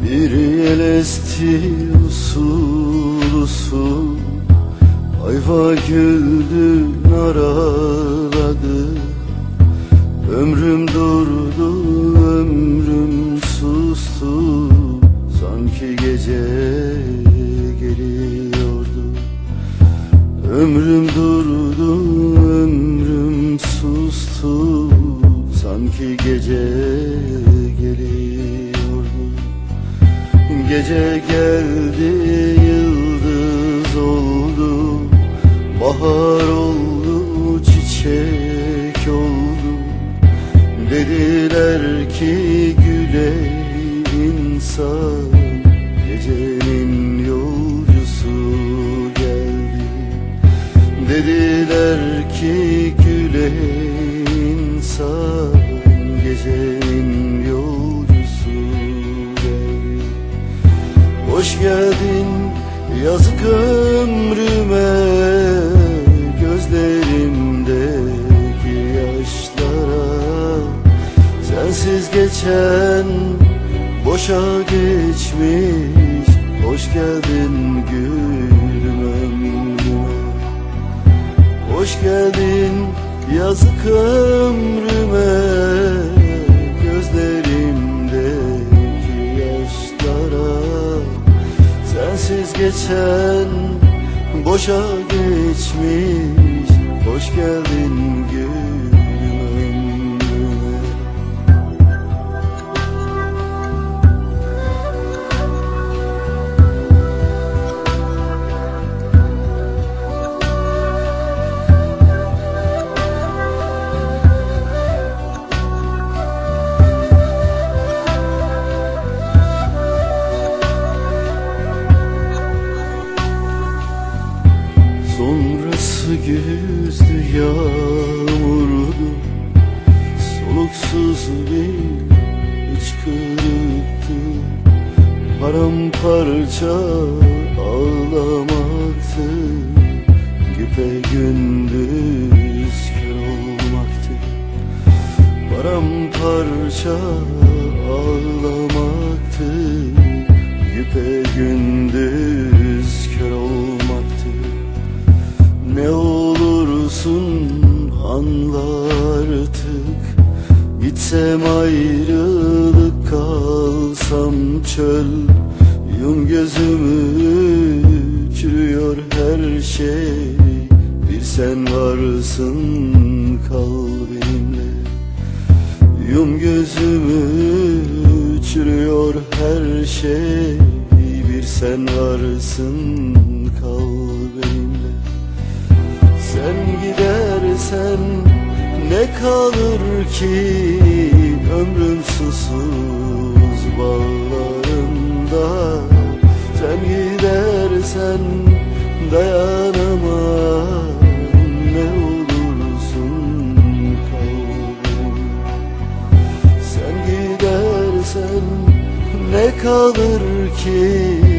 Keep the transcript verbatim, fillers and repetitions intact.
Bir yel esti usul usul, ayva güldü naraladı. Ömrüm durdu, ömrüm sustu, sanki gece geliyordu. Ömrüm durdu, ömrüm sustu, sanki gece geliyordu. Gece geldi, yıldız oldu, bahar oldu, çiçek oldu. Dediler ki güle insan, gecenin yolcusu geldi. Dediler ki güle insan, gecenin yolcusu geldi. Hoş geldin yazık ömrüme, gözlerimdeki yaşlara. Sensiz geçen boşa geçmiş, hoş geldin gülüm ömrüme. Hoş geldin yazık ömrüme, gözlerimdeki yaşlara. Sensiz geçen boşa geçmiş, hoş geldin gülüm ömrüme. Sonrası güzdü, yağmurdu, soluksuz bir hıçkırıktı. Paramparça ağlamaktı, güpegündüz kör olmaktı. Paramparça ağlamaktı, güpegündüz kör olmaktı. Ne olursun anla artık, gitsem ayrılık, kalsam çöl. Yum gözümü, çürüyor her şey, bir sen varsın, kal benimle. Yum gözümü, çürüyor her şey, bir sen varsın, kal benimle. Sen gidersen ne kalır ki ömrüm susuz bağlarında. Sen gidersen dayanamam, ne olursun kal benimle. Sen gidersen ne kalır ki